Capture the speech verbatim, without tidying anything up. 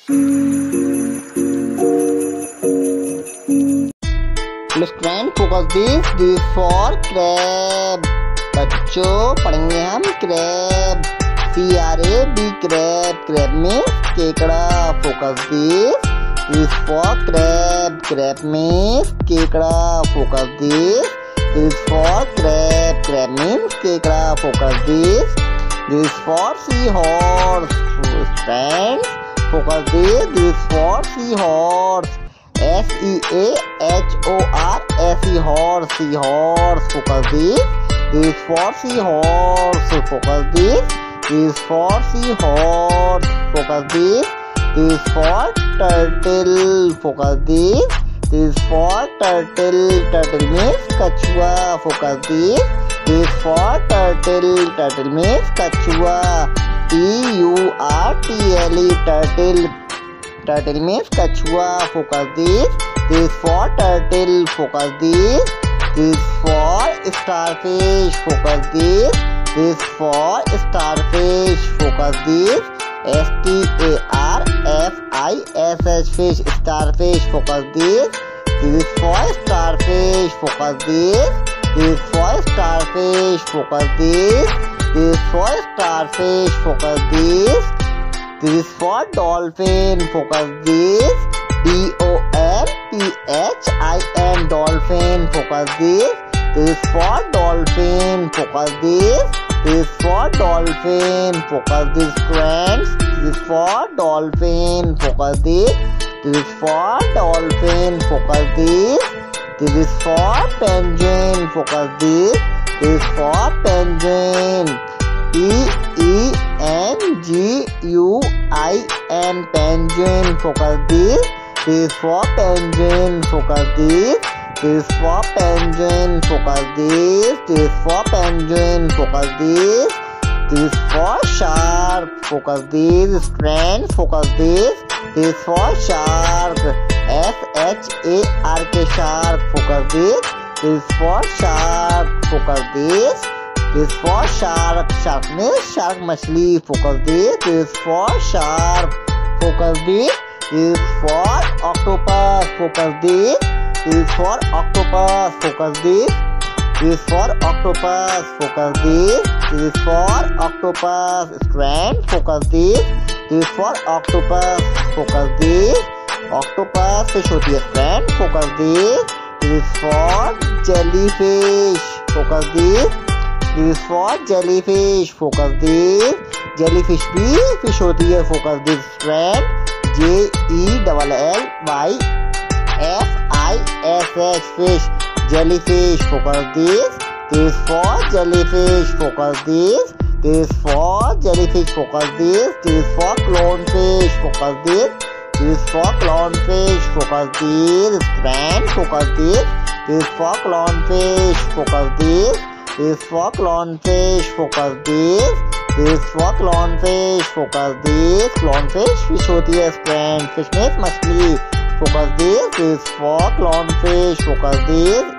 Student focus this this for crab. बच्चों पढ़ेंगे हम crab, C R A B crab. Crab में केकड़ा। Focus this this for crab. Crab में केकड़ा। Focus this this for crab. Crab means केकड़ा। Focus this this for sea horse. Friends focus this this for sea horse. S E A H O R S E horse, sea horse. Focus this this for sea horse. Focus this this for sea horse. Focus this this for turtle. Focus this this for turtle. Turtle means कछुआ. Focus this this for turtle. Turtle means कछुआ. T U R T L E turtle. Turtle means कछुआ. Focus this this for turtle. Focus this this for starfish. Focus this this for starfish. Focus this S T A R F I S H fish. Starfish. Focus this this for starfish. Focus this this for starfish. Focus this this for starfish. Focus this This is for dolphin. Focus this D O L P H I N dolphin. Focus this this is for dolphin. Focus this this is for dolphin. Focus this friends. This is for dolphin. Focus this this is for dolphin. Focus this this is for penguin. Focus this this is for penguin. P E N G U I N penguin. Focus this this is for penguin. Focus this this is for penguin. Focus this this is for penguin. Focus this this is for shark. Focus this friends. Focus this this is for shark. S H A R K shark. Focus this this is for shark. Focus this This is for shark. Shark means shark मछली. Focus this. This is for shark. Focus this. This is for octopus. Focus this. This is for octopus. Focus this. This is for octopus. Focus this. This is for octopus. Strand. Focus this. This is for octopus. Focus this. Octopus fish होती है strand. Focus this. This is for jellyfish. Focus this. This is for jellyfish. Focus this. Jellyfish भी fish होती है. Focus this strand. J E L L Y F I S H fish. Jellyfish. Focus this. This is for jellyfish. Focus this. This is for jellyfish. Focus this. This is for clownfish. Focus this. This is for clownfish. Focus this strand. Focus this. This is for clownfish. Focus this. This is for clownfish. Focus this. This is for clownfish. Focus this. Clownfish fish होती है strand. Fish means मछली. Focus this. This is for clownfish. Focus this.